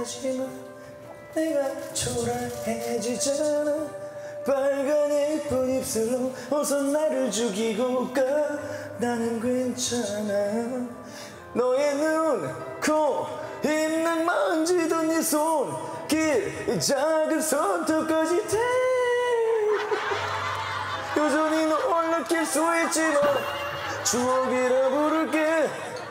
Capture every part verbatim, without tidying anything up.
하지만 내가 초라해지잖아. 빨간 예쁜 입술로 어서 나를 죽이고 가. 나는 괜찮아. 너의 눈, 코, 입는 만지던 네 손길, 이 작은 손톱까지 돼. 여전히 널 느낄 수 있지만 추억이라 부를게.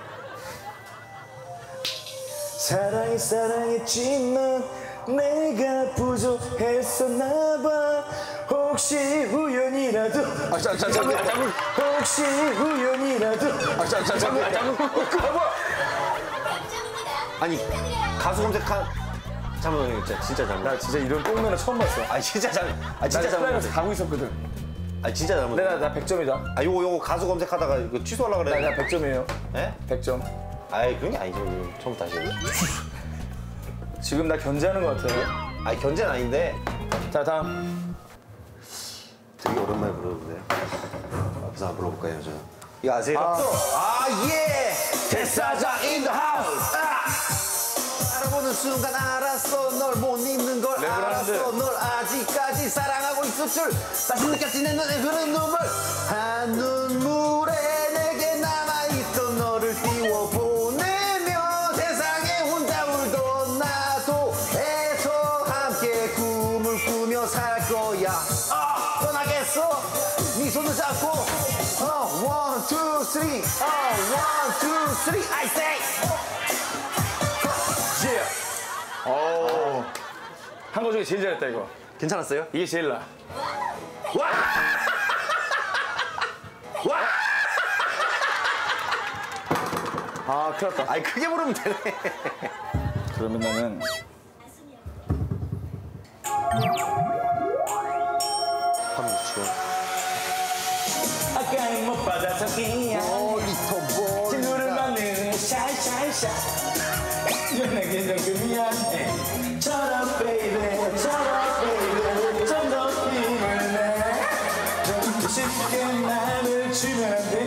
사랑이 사랑했지만 내가 부족했었나봐. 혹시 우연이라도 아, 자, 자, 잠깐, 잠깐. 혹시 우연이라도 아, 자, 자, 잠깐, 잠깐. 그만. 아니 가수 검색한 잠깐만요. 진짜 진짜 잘못. 나 진짜 이런 똥면허 처음 봤어. 아 진짜 잘. 아 진짜 나 잘못. 가고 있었거든. 아 진짜 잘못. 내가 나 백 점이다. 아 요거 요거 가수 검색하다가 이거 취소하려고 그래. 나, 나 백 점이에요. 예? 백 점. 아이 그런 게 아니죠. 처음부터 다시. 지금 나 견제하는 것 같아. 아니 견제는 아닌데. 자, 다음. 되게 오랜만에 부르는데. 앞에서 한번 불러볼까요, 저? 이거 아세요? 아, 아 예! 대사장 in the house! 아! 알아보는 순간 알았어. 널 못 잊는 걸 알았어. 널 아직까지 사랑하고 있을 줄 다시 느꼈지. 내 눈에 흐르는 눈물. 한 눈물에 내게 남아있어. 너를 띄워보내며 세상에 혼자 울던 나도 애써 함께 꿈을 꾸며 살 거야. 아, 떠나겠어. 네 손을 잡고 어, one, two, three. 어, one, two, three. I say. Yeah. 오. 한 거 중에 제일 잘했다, 이거. 괜찮았어요? 이게 제일 나. 와! 와! 아, 큰일 났다. 아니 크게 부르면 되네. 그러면 나는. 한번 주시죠. 아까 못 받아서 미안. 리터볼. 친구를 만나는 샤샤샤. 연예계 너그 미안해. 저런 baby, 저런 baby. 좀 더 힘을 내. 좀 쉽게 나를 주면 돼.